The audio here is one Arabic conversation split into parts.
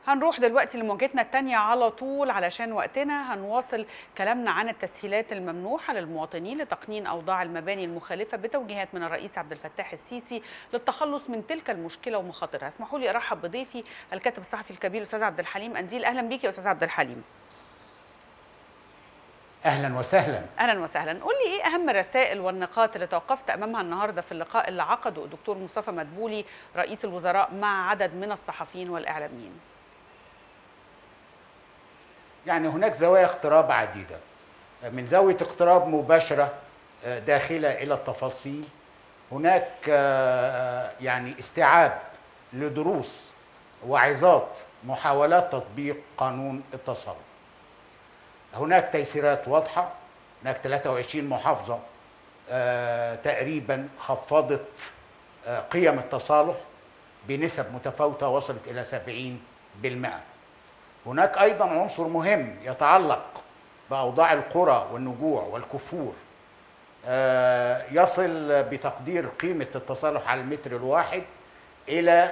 هنروح دلوقتي لمواجهتنا التانية على طول علشان وقتنا. هنواصل كلامنا عن التسهيلات الممنوحة للمواطنين لتقنين أوضاع المباني المخالفة بتوجيهات من الرئيس عبد الفتاح السيسي للتخلص من تلك المشكلة ومخاطرها. اسمحوا لي أرحب بضيفي الكاتب الصحفي الكبير أستاذ عبد الحليم أنديل. أهلا بيك يا أستاذ عبد الحليم. اهلا وسهلا. اهلا وسهلا. قول لي ايه اهم الرسائل والنقاط اللي توقفت امامها النهارده في اللقاء اللي عقده الدكتور مصطفى مدبولي رئيس الوزراء مع عدد من الصحفيين والاعلاميين؟ يعني هناك زوايا اقتراب عديده، من زاويه اقتراب مباشره داخله الى التفاصيل. هناك يعني استيعاب لدروس وعظات محاولات تطبيق قانون التصالح. هناك تيسيرات واضحة. هناك 23 محافظة تقريبا خفضت قيم التصالح بنسب متفاوتة وصلت إلى 70%. هناك أيضا عنصر مهم يتعلق بأوضاع القرى والنجوع والكفور، يصل بتقدير قيمة التصالح على المتر الواحد إلى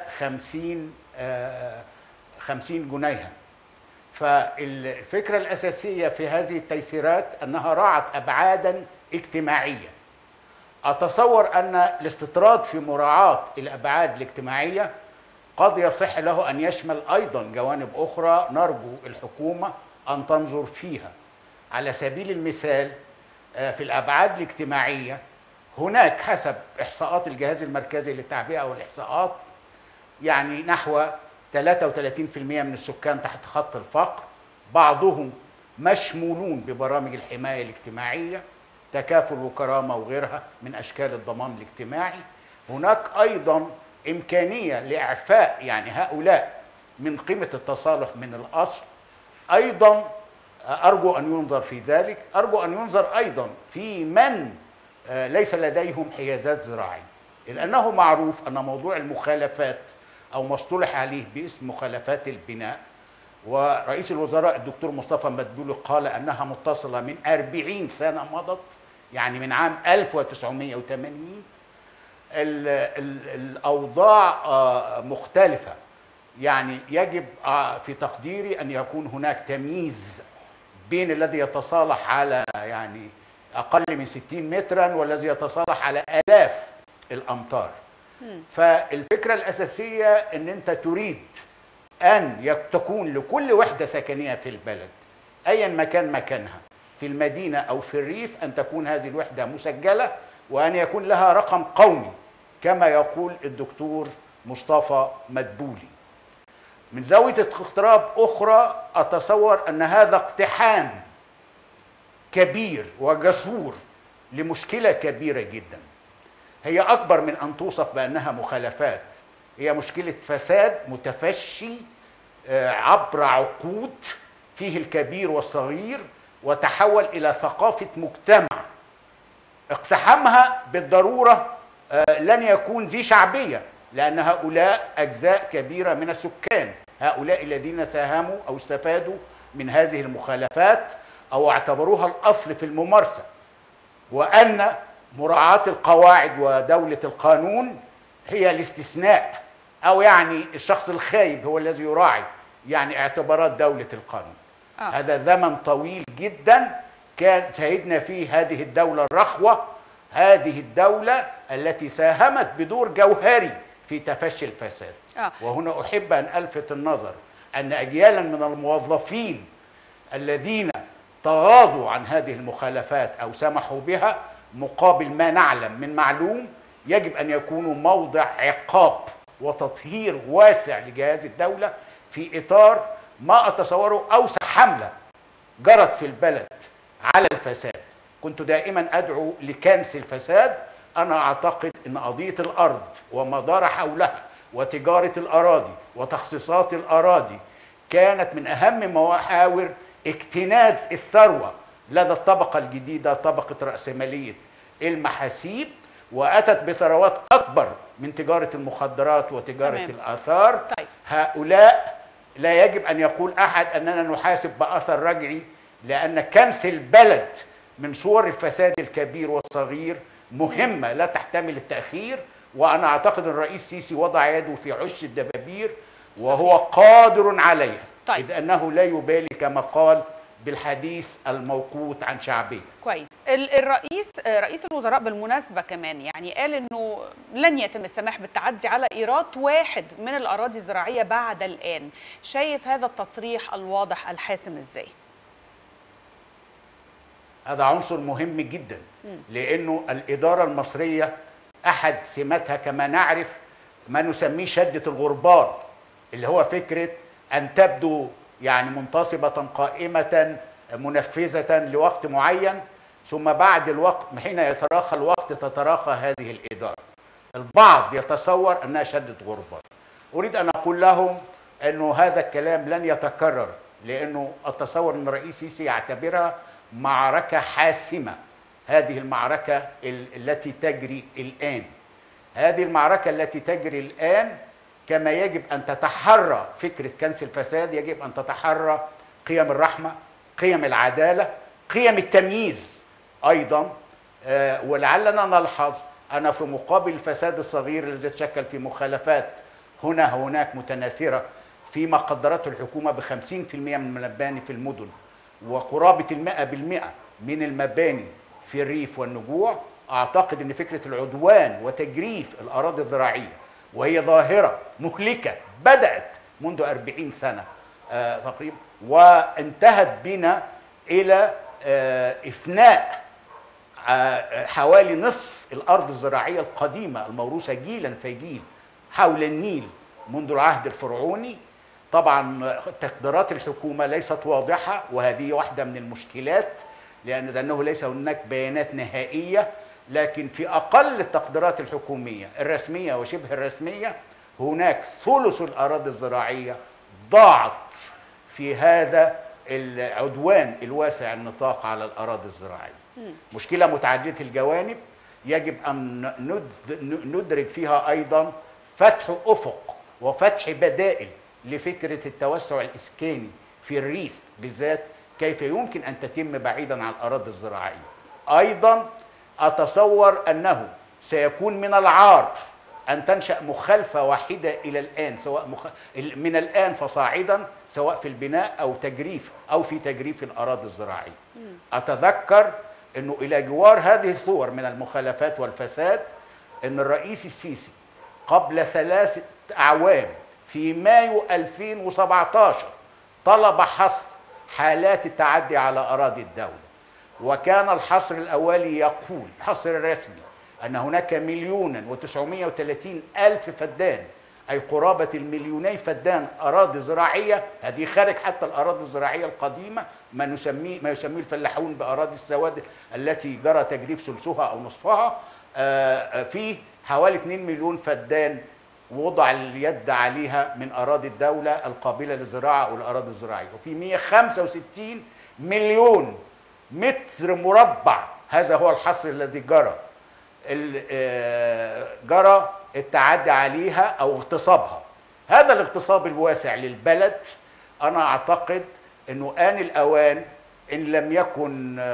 50 جنيها. فالفكرة الأساسية في هذه التيسيرات أنها راعت أبعادا اجتماعية. أتصور أن الاستطراد في مراعاة الأبعاد الاجتماعية قد يصح له أن يشمل أيضا جوانب أخرى نرجو الحكومة أن تنظر فيها. على سبيل المثال في الأبعاد الاجتماعية هناك حسب إحصاءات الجهاز المركزي للتعبئة والإحصاءات يعني نحو 33% من السكان تحت خط الفقر، بعضهم مشمولون ببرامج الحماية الاجتماعية، تكافل وكرامة وغيرها من أشكال الضمان الاجتماعي. هناك أيضا إمكانية لإعفاء يعني هؤلاء من قيمة التصالح من الأصل. أيضا أرجو أن ينظر في ذلك. أرجو أن ينظر أيضا في من ليس لديهم حيازات زراعية، لأنه معروف أن موضوع المخالفات أو ما اصطلح عليه باسم مخالفات البناء، ورئيس الوزراء الدكتور مصطفى مدبولي قال أنها متصلة من 40 سنة مضت، يعني من عام 1980. الأوضاع مختلفة. يعني يجب في تقديري أن يكون هناك تمييز بين الذي يتصالح على يعني أقل من 60 مترا والذي يتصالح على آلاف الأمتار. فالفكرة الأساسية أن أنت تريد أن تكون لكل وحدة سكنية في البلد أيا مكان مكانها في المدينة أو في الريف أن تكون هذه الوحدة مسجلة وأن يكون لها رقم قومي كما يقول الدكتور مصطفى مدبولي. من زاوية اقتراب أخرى أتصور أن هذا اقتحام كبير وجسور لمشكلة كبيرة جدا، هي أكبر من أن توصف بأنها مخالفات. هي مشكلة فساد متفشي عبر عقود فيه الكبير والصغير، وتحول إلى ثقافة مجتمع. اقتحامها بالضرورة لن يكون ذي شعبية، لأن هؤلاء أجزاء كبيرة من السكان، هؤلاء الذين ساهموا أو استفادوا من هذه المخالفات أو اعتبروها الأصل في الممارسة، وأن مراعاة القواعد ودولة القانون هي الاستثناء، أو يعني الشخص الخايب هو الذي يراعي يعني اعتبارات دولة القانون. هذا زمن طويل جدا كان شهدنا فيه هذه الدولة الرخوة، هذه الدولة التي ساهمت بدور جوهري في تفشي الفساد. وهنا أحب أن ألفت النظر أن أجيالا من الموظفين الذين تغاضوا عن هذه المخالفات أو سمحوا بها مقابل ما نعلم من معلوم يجب أن يكونوا موضع عقاب وتطهير واسع لجهاز الدولة في إطار ما أتصوره أوسع حملة جرت في البلد على الفساد. كنت دائما أدعو لكنس الفساد. أنا أعتقد أن قضية الأرض وما دار حولها وتجارة الأراضي وتخصيصات الأراضي كانت من أهم محاور اكتناد الثروة لدى الطبقة الجديدة، طبقة رأسمالية المحاسيب، وأتت بثروات أكبر من تجارة المخدرات وتجارة الآثار. هؤلاء لا يجب أن يقول أحد أننا نحاسب بأثر رجعي، لأن كنس البلد من صور الفساد الكبير والصغير مهمة لا تحتمل التأخير. وأنا أعتقد الرئيس السيسي وضع يده في عش الدبابير وهو قادر عليها. طيب. إذ أنه لا يبالي كما قال بالحديث الموقوت عن شعبية. كويس. رئيس الوزراء بالمناسبة كمان يعني قال انه لن يتم السماح بالتعدي على ايراد واحد من الاراضي الزراعية بعد الان. شايف هذا التصريح الواضح الحاسم ازاي؟ هذا عنصر مهم جدا، لانه الادارة المصرية احد سماتها كما نعرف ما نسميه شدة الغربال، اللي هو فكرة ان تبدو يعني منتصبة قائمة منفذة لوقت معين، ثم بعد الوقت حين يتراخى الوقت تتراخى هذه الإدارة. البعض يتصور أنها شدة غربة. أريد أن أقول لهم أنه هذا الكلام لن يتكرر، لأنه أتصور أن الرئيس السيسي يعتبرها معركة حاسمة. هذه المعركة التي تجري الآن، هذه المعركة التي تجري الآن كما يجب أن تتحرى فكرة كنس الفساد، يجب أن تتحرى قيم الرحمة، قيم العدالة، قيم التمييز أيضا. ولعلنا نلحظ أن في مقابل الفساد الصغير الذي يتشكل في مخالفات هنا هناك متناثرة فيما قدرته الحكومة ب50% من المباني في المدن، وقرابة 100% من المباني في الريف والنجوع. أعتقد أن فكرة العدوان وتجريف الأراضي الزراعية، وهي ظاهرة مهلكة بدأت منذ 40 سنة تقريبا، وانتهت بنا إلى إفناء حوالي نصف الأرض الزراعية القديمة الموروثة جيلا في جيل حول النيل منذ العهد الفرعوني. طبعا تقديرات الحكومة ليست واضحة، وهذه واحدة من المشكلات، لأنه ليس هناك بيانات نهائية. لكن في أقل التقديرات الحكومية الرسمية وشبه الرسمية هناك ثلث الأراضي الزراعية ضاعت في هذا العدوان الواسع النطاق على الأراضي الزراعية. مشكلة متعددة الجوانب يجب أن ندرك فيها أيضا فتح أفق وفتح بدائل لفكرة التوسع الإسكاني في الريف بالذات، كيف يمكن أن تتم بعيدا عن الأراضي الزراعية. أيضا أتصور أنه سيكون من العار أن تنشأ مخالفة واحدة إلى الآن، سواء من الآن فصاعدا، سواء في البناء أو تجريف أو في تجريف الأراضي الزراعية. أتذكر أنه إلى جوار هذه الصور من المخالفات والفساد أن الرئيس السيسي قبل 3 أعوام في مايو 2017 طلب حصر حالات التعدي على أراضي الدولة، وكان الحصر الأولي يقول، الحصر الرسمي، أن هناك 1,930,000 فدان، أي قرابة 2,000,000 فدان أراضي زراعية، هذه خارج حتى الأراضي الزراعية القديمة، ما يسميه الفلاحون بأراضي السواد التي جرى تجريف ثلثها أو نصفها. في حوالي 2 مليون فدان وضع اليد عليها من أراضي الدولة القابلة للزراعة أو الأراضي الزراعية، وفي 165 مليون متر مربع، هذا هو الحصر الذي جرى التعدي عليها أو اغتصابها. هذا الاغتصاب الواسع للبلد أنا أعتقد أنه آن الأوان، إن لم يكن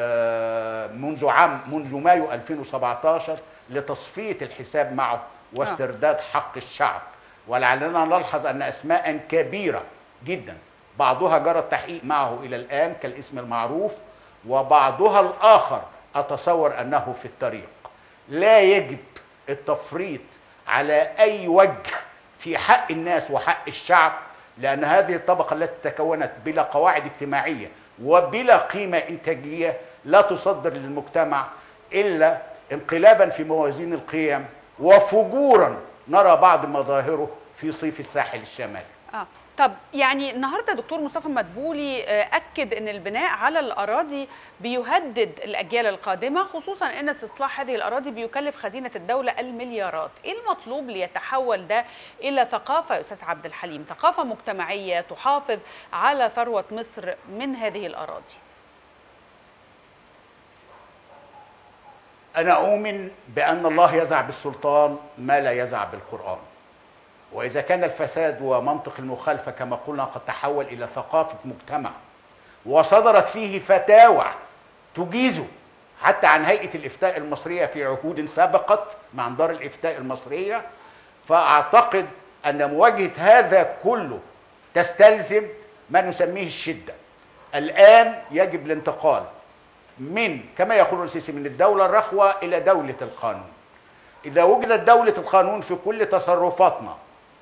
منذ مايو 2017، لتصفية الحساب معه واسترداد حق الشعب. ولعلنا نلحظ أن أسماء كبيرة جدا بعضها جرى التحقيق معه إلى الآن كالاسم المعروف، وبعضها الآخر أتصور أنه في الطريق. لا يجب التفريط على أي وجه في حق الناس وحق الشعب، لأن هذه الطبقة التي تكونت بلا قواعد اجتماعية وبلا قيمة إنتاجية لا تصدر للمجتمع إلا انقلابا في موازين القيم وفجورا نرى بعض مظاهره في صيف الساحل الشمالي. طب يعني النهارده دكتور مصطفى مدبولي اكد ان البناء على الاراضي بيهدد الاجيال القادمه، خصوصا ان استصلاح هذه الاراضي بيكلف خزينه الدوله المليارات. ايه المطلوب ليتحول ده الى ثقافه يا استاذ عبد الحليم، ثقافه مجتمعيه تحافظ على ثروه مصر من هذه الاراضي؟ انا اؤمن بان الله يزع بالسلطان ما لا يزع بالقران. وإذا كان الفساد ومنطق المخالفة كما قلنا قد تحول إلى ثقافة مجتمع وصدرت فيه فتاوى تجيزه حتى عن هيئة الإفتاء المصرية في عهود سبقت مع دار الإفتاء المصرية، فأعتقد أن مواجهة هذا كله تستلزم ما نسميه الشدة. الآن يجب الانتقال من كما يقول السيسي من الدولة الرخوة إلى دولة القانون. إذا وجدت دولة القانون في كل تصرفاتنا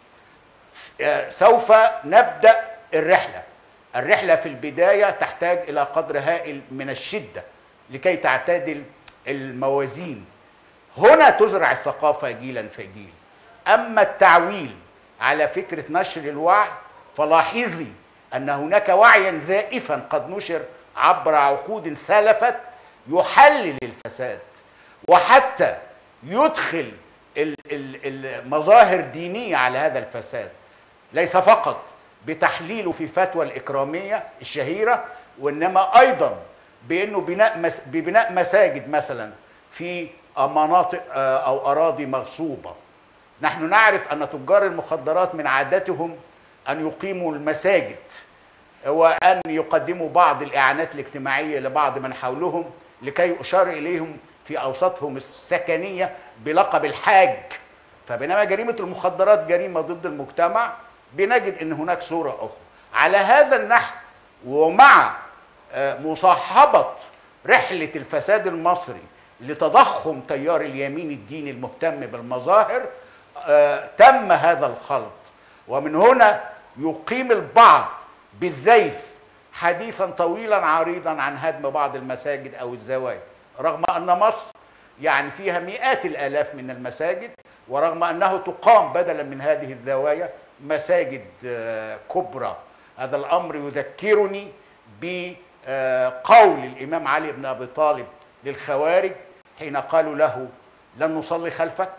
سوف نبدأ الرحلة. الرحلة في البداية تحتاج إلى قدر هائل من الشدة لكي تعتدل الموازين. هنا تزرع الثقافة جيلا فجيل. أما التعويل على فكرة نشر الوعي فلاحظي أن هناك وعيا زائفا قد نشر عبر عقود سلفت يحلل الفساد وحتى يدخل المظاهر دينية على هذا الفساد، ليس فقط بتحليله في فتوى الإكرامية الشهيرة، وإنما أيضا بأنه ببناء مساجد مثلا في مناطق أو أراضي مغصوبة. نحن نعرف أن تجار المخدرات من عادتهم أن يقيموا المساجد وأن يقدموا بعض الإعانات الاجتماعية لبعض من حولهم لكي يشار إليهم في أوساطهم السكنية بلقب الحاج. فبينما جريمة المخدرات جريمة ضد المجتمع، بنجد أن هناك صورة أخرى. على هذا النحو ومع مصاحبة رحلة الفساد المصري لتضخم تيار اليمين الديني المهتم بالمظاهر، تم هذا الخلط. ومن هنا يقيم البعض بالزيف حديثا طويلا عريضا عن هدم بعض المساجد أو الزوايا، رغم أن مصر يعني فيها مئات الآلاف من المساجد، ورغم أنه تقام بدلا من هذه الزوايا مساجد كبرى. هذا الأمر يذكرني بقول الإمام علي بن أبي طالب للخوارج حين قالوا له لن نصلي خلفك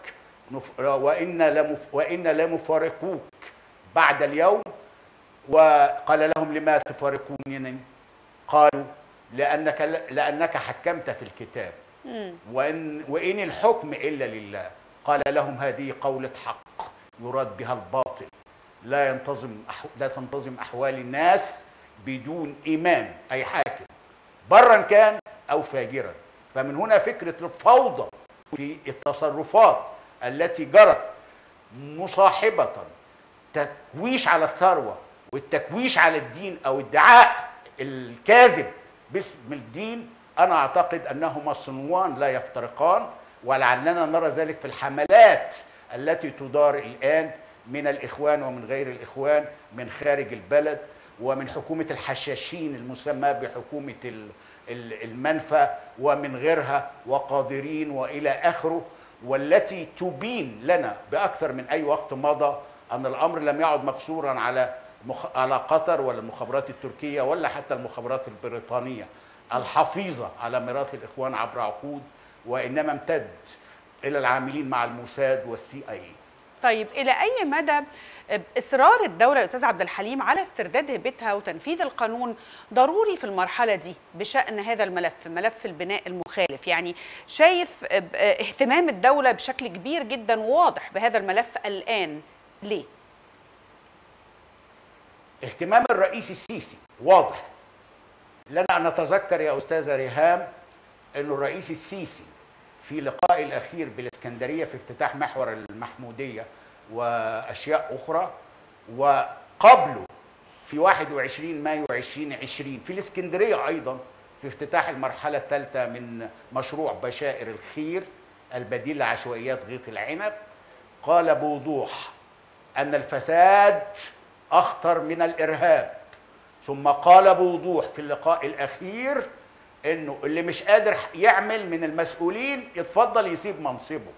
وإن لمفارقوك بعد اليوم. وقال لهم لما تفارقونني؟ قالوا لأنك حكمت في الكتاب وإن الحكم إلا لله. قال لهم هذه قولة حق يراد بها الباطل، لا تنتظم أحوال الناس بدون إمام أي حاكم برا كان أو فاجرا. فمن هنا فكرة الفوضى في التصرفات التي جرت مصاحبة تكويش على الثروة والتكويش على الدين أو ادعاء الكاذب باسم الدين، أنا أعتقد أنهما صنوان لا يفترقان، ولعلنا نرى ذلك في الحملات التي تدار الآن من الإخوان ومن غير الإخوان من خارج البلد، ومن حكومة الحشاشين المسمى بحكومة المنفى ومن غيرها وقادرين وإلى آخره، والتي تبين لنا بأكثر من أي وقت مضى أن الأمر لم يعد مقصورا على قطر ولا المخابرات التركية ولا حتى المخابرات البريطانية الحفيظة على ميراث الإخوان عبر عقود، وإنما امتد إلى العاملين مع الموساد والCIA. طيب إلى أي مدى إصرار الدولة يا أستاذ عبد الحليم على استرداد هيبتها وتنفيذ القانون ضروري في المرحلة دي بشأن هذا الملف، ملف البناء المخالف؟ يعني شايف اهتمام الدولة بشكل كبير جدا وواضح بهذا الملف الآن، ليه؟ اهتمام الرئيس السيسي واضح. لنا أن نتذكر يا أستاذة ريهام أن الرئيس السيسي في لقائه الأخير بالإسكندرية في افتتاح محور المحمودية وأشياء أخرى، وقبله في 21 مايو 2020 في الإسكندرية أيضا في افتتاح المرحلة الثالثة من مشروع بشائر الخير البديل لعشوائيات غيط العنب، قال بوضوح أن الفساد أخطر من الإرهاب. ثم قال بوضوح في اللقاء الأخير إنه اللي مش قادر يعمل من المسؤولين يتفضل يسيب منصبه،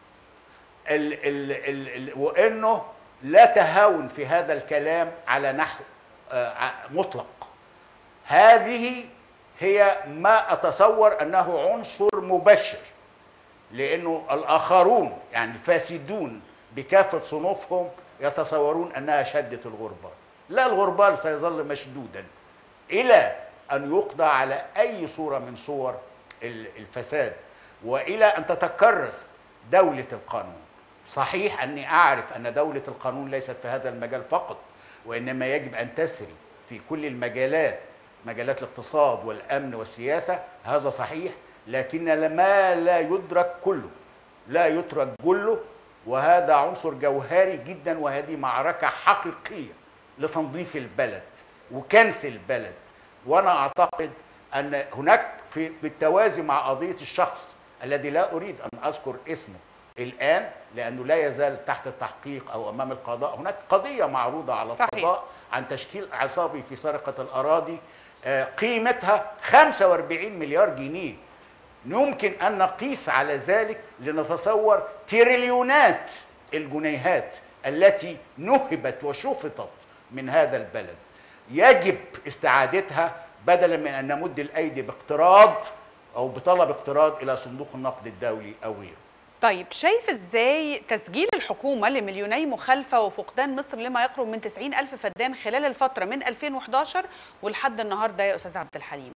وإنه لا تهاون في هذا الكلام على نحو مطلق. هذه هي ما أتصور أنه عنصر مبشر، لأنه الآخرون يعني الفاسدون بكافة صنوفهم يتصورون أنها شدة الغربال. لا، الغربال سيظل مشدودا إلى أن يقضى على أي صورة من صور الفساد وإلى أن تتكرس دولة القانون. صحيح أني أعرف أن دولة القانون ليست في هذا المجال فقط، وإنما يجب أن تسري في كل المجالات، مجالات الاقتصاد والأمن والسياسة، هذا صحيح، لكن ما لا يدرك كله لا يترك جله، وهذا عنصر جوهري جدا، وهذه معركة حقيقية لتنظيف البلد وكنس البلد. وأنا أعتقد أن هناك بالتوازي مع قضية الشخص الذي لا أريد أن أذكر اسمه الآن لأنه لا يزال تحت التحقيق أو أمام القضاء، هناك قضية معروضة على القضاء عن تشكيل عصابي في سرقة الأراضي قيمتها 45 مليار جنيه. يمكن أن نقيس على ذلك لنتصور تريليونات الجنيهات التي نهبت وشفطت من هذا البلد، يجب استعادتها بدلا من أن نمد الأيدي باقتراض أو بطلب اقتراض إلى صندوق النقد الدولي أو غيره. طيب شايف ازاي تسجيل الحكومة لمليوني مخالفة وفقدان مصر لما يقرب من 90,000 فدان خلال الفترة من 2011 ولحد النهاردة يا أستاذ عبد الحليم؟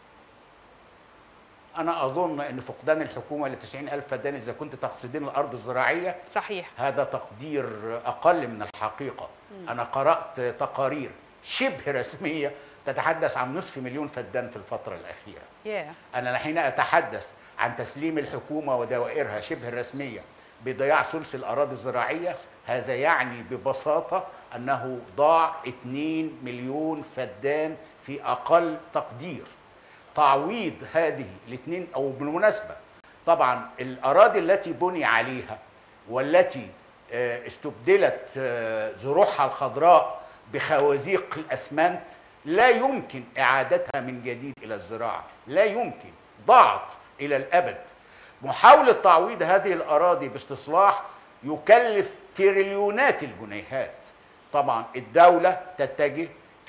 أنا أظن أن فقدان الحكومة ل 90,000 فدان إذا كنت تقصدين الأرض الزراعية صحيح، هذا تقدير أقل من الحقيقة. أنا قرأت تقارير شبه رسمية تتحدث عن نصف مليون فدان في الفترة الأخيرة. أنا حين أتحدث عن تسليم الحكومة ودوائرها شبه الرسمية بضياع ثلث الأراضي الزراعية، هذا يعني ببساطة أنه ضاع 2 مليون فدان في أقل تقدير. تعويض هذه الاثنين، أو بالمناسبة طبعا الأراضي التي بني عليها والتي استبدلت زروعها الخضراء بخوازيق الأسمنت لا يمكن إعادتها من جديد إلى الزراعة، لا يمكن، ضاعت إلى الأبد. محاولة تعويض هذه الأراضي باستصلاح يكلف تريليونات الجنيهات. طبعا الدولة تتجه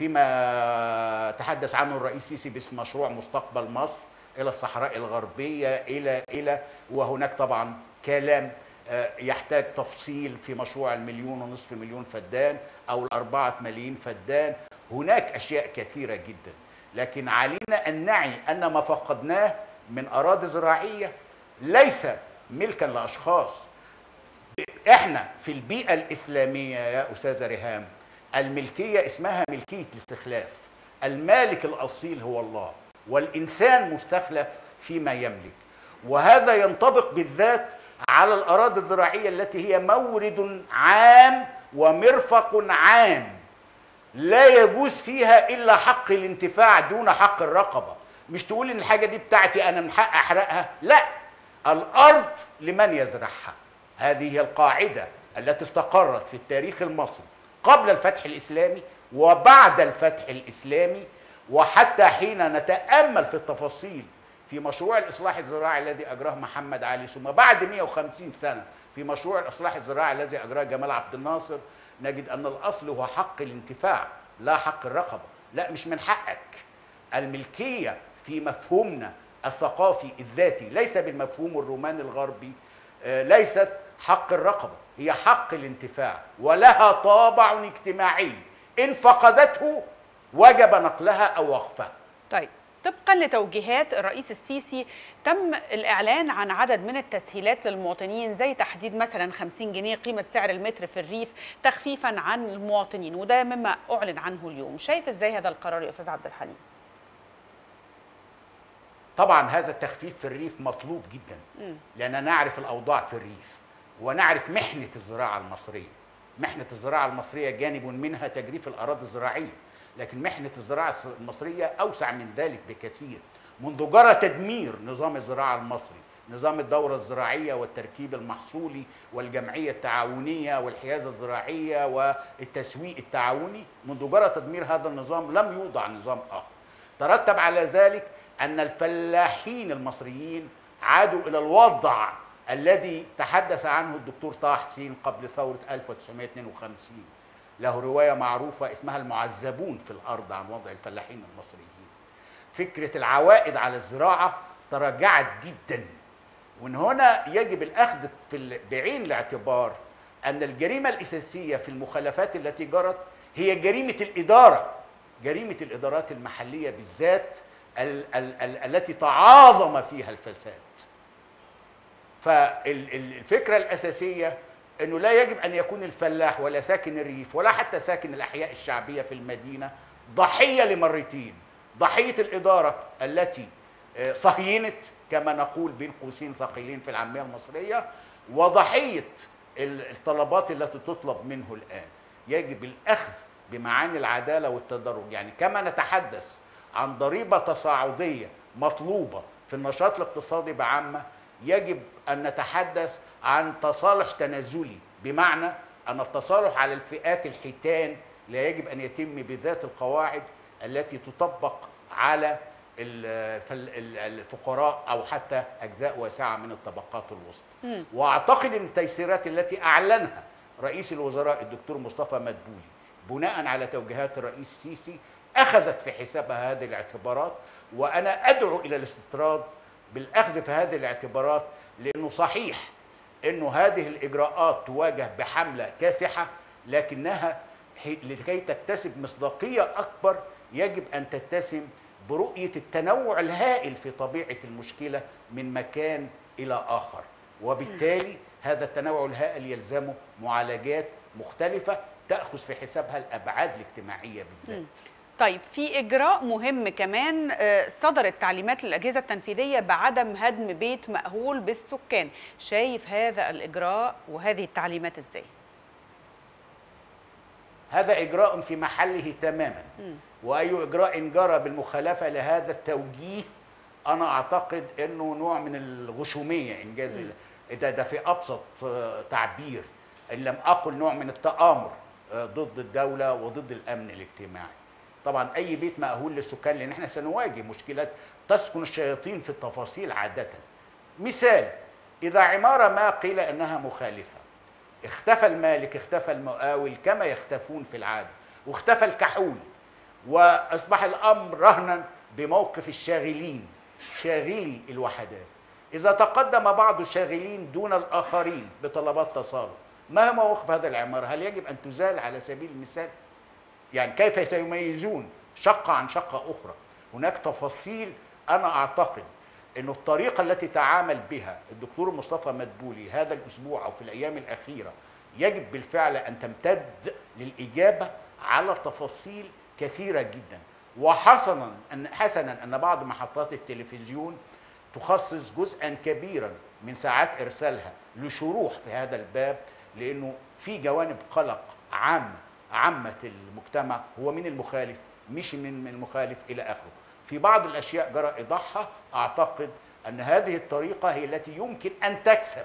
فيما تحدث عنه الرئيس السيسي باسم مشروع مستقبل مصر إلى الصحراء الغربية إلى وهناك طبعا كلام يحتاج تفصيل في مشروع 1.5 مليون فدان أو 4 ملايين فدان. هناك أشياء كثيرة جدا، لكن علينا أن نعي أن ما فقدناه من أراضي زراعية ليس ملكا لأشخاص. إحنا في البيئة الإسلامية يا أستاذة ريهام الملكية اسمها ملكية الاستخلاف. المالك الأصيل هو الله، والإنسان مستخلف فيما يملك، وهذا ينطبق بالذات على الأراضي الزراعية التي هي مورد عام ومرفق عام لا يجوز فيها إلا حق الانتفاع دون حق الرقبة. مش تقول إن الحاجة دي بتاعتي أنا من حق أحرقها، لا، الأرض لمن يزرعها. هذه هي القاعدة التي استقرت في التاريخ المصري قبل الفتح الإسلامي وبعد الفتح الإسلامي، وحتى حين نتأمل في التفاصيل في مشروع الإصلاح الزراعي الذي أجراه محمد علي، ثم بعد 150 سنة في مشروع الإصلاح الزراعي الذي أجراه جمال عبد الناصر، نجد أن الأصل هو حق الانتفاع لا حق الرقبة. لا، مش من حقك. الملكية في مفهومنا الثقافي الذاتي ليس بالمفهوم الروماني الغربي، ليست حق الرقبة، هي حق الانتفاع، ولها طابع اجتماعي إن فقدته وجب نقلها أو وقفها. طيب، طبقا لتوجيهات الرئيس السيسي تم الإعلان عن عدد من التسهيلات للمواطنين، زي تحديد مثلا 50 جنيه قيمة سعر المتر في الريف تخفيفا عن المواطنين، وده مما أعلن عنه اليوم. شايف إزاي هذا القرار يا أستاذ عبد الحليم؟ طبعا هذا التخفيف في الريف مطلوب جدا، لأننا نعرف الأوضاع في الريف ونعرف محنة الزراعة المصرية. محنة الزراعة المصرية جانب منها تجريف الأراضي الزراعية، لكن محنة الزراعة المصرية أوسع من ذلك بكثير. منذ جرى تدمير نظام الزراعة المصري، نظام الدورة الزراعية والتركيب المحصولي والجمعية التعاونية والحيازة الزراعية والتسويق التعاوني، منذ جرى تدمير هذا النظام لم يوضع نظام آخر. ترتب على ذلك أن الفلاحين المصريين عادوا إلى الوضع الذي تحدث عنه الدكتور طه حسين قبل ثورة 1952. له رواية معروفة اسمها المعذبون في الأرض عن وضع الفلاحين المصريين. فكرة العوائد على الزراعة تراجعت جدا، ومن هنا يجب الأخذ بعين الاعتبار أن الجريمة الأساسية في المخالفات التي جرت هي جريمة الإدارة، جريمة الإدارات المحلية بالذات التي تعاظم فيها الفساد. فالفكرة الأساسية أنه لا يجب أن يكون الفلاح ولا ساكن الريف ولا حتى ساكن الأحياء الشعبية في المدينة ضحية لمرتين: ضحية الإدارة التي صهينت كما نقول بين قوسين ثقيلين في العامية المصرية، وضحية الطلبات التي تطلب منه الآن. يجب الأخذ بمعاني العدالة والتدرج، يعني كما نتحدث عن ضريبة تصاعدية مطلوبة في النشاط الاقتصادي بعامة، يجب أن نتحدث عن تصالح تنازلي، بمعنى أن التصالح على الفئات الحيتان لا يجب أن يتم بذات القواعد التي تطبق على الفقراء أو حتى أجزاء واسعة من الطبقات الوسطى. وأعتقد أن التيسيرات التي أعلنها رئيس الوزراء الدكتور مصطفى مدبولي بناء على توجيهات الرئيس السيسي أخذت في حسابها هذه الاعتبارات، وأنا أدعو إلى الاستطراد بالأخذ في هذه الاعتبارات، لأنه صحيح أنه هذه الإجراءات تواجه بحملة كاسحة، لكنها لكي تكتسب مصداقية أكبر يجب أن تتسم برؤية التنوع الهائل في طبيعة المشكلة من مكان إلى آخر، وبالتالي هذا التنوع الهائل يلزمه معالجات مختلفة تأخذ في حسابها الأبعاد الاجتماعية بالذات. طيب، في إجراء مهم كمان، صدرت تعليمات للأجهزة التنفيذية بعدم هدم بيت مأهول بالسكان. شايف هذا الإجراء وهذه التعليمات إزاي؟ هذا إجراء في محله تماما، وأي إجراء جرى بالمخالفة لهذا التوجيه أنا أعتقد أنه نوع من الغشومية إنجاز ده في أبسط تعبير، إن لم أقل نوع من التآمر ضد الدولة وضد الأمن الاجتماعي. طبعا أي بيت مأهول للسكان، لأن احنا سنواجه مشكلات تسكن الشياطين في التفاصيل عادة. مثال، إذا عمارة ما قيل أنها مخالفة، اختفى المالك، اختفى المقاول كما يختفون في العادة، واختفى الكحول، وأصبح الأمر رهنا بموقف الشاغلين، شاغلي الوحدات. إذا تقدم بعض الشاغلين دون الآخرين بطلبات تصالح، ما هو موقف هذا العمارة؟ هل يجب أن تزال على سبيل المثال؟ يعني كيف سيميزون شقة عن شقة أخرى؟ هناك تفاصيل. أنا أعتقد أن الطريقة التي تعامل بها الدكتور مصطفى مدبولي هذا الأسبوع أو في الأيام الأخيرة يجب بالفعل أن تمتد للإجابة على تفاصيل كثيرة جدا. وحسنا أن بعض محطات التلفزيون تخصص جزءا كبيرا من ساعات إرسالها لشروح في هذا الباب، لأنه في جوانب قلق عامة المجتمع، هو من المخالف مش من المخالف إلى آخره. في بعض الأشياء جرى إيضاحها. أعتقد أن هذه الطريقة هي التي يمكن أن تكسب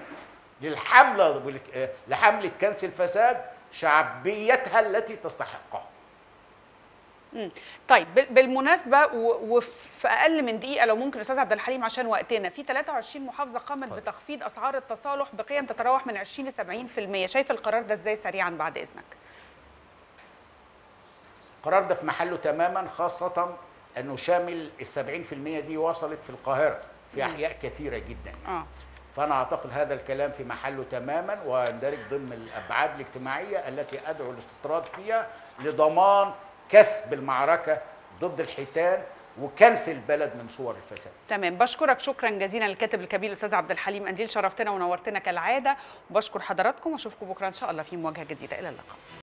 لحملة كنس الفساد شعبيتها التي تستحقها. طيب، بالمناسبة وفي أقل من دقيقة لو ممكن أستاذ عبد الحليم عشان وقتنا، في 23 محافظة قامت بتخفيض أسعار التصالح بقيم تتراوح من 20 ل 70%. شايف القرار ده إزاي سريعا بعد إذنك؟ القرار ده في محله تماما، خاصة أنه شامل ال 70% دي وصلت في القاهرة في أحياء كثيرة جدا يعني. فأنا أعتقد هذا الكلام في محله تماما ويندرج ضمن الأبعاد الاجتماعية التي أدعو الاستطراد فيها لضمان كسب المعركة ضد الحيتان وكنس البلد من صور الفساد. تمام، بشكرك شكرا جزيلا الكاتب الكبير الأستاذ عبد الحليم قنديل، شرفتنا ونورتنا كالعادة، وبشكر حضراتكم واشوفكم بكرة إن شاء الله في مواجهة جديدة. إلى اللقاء.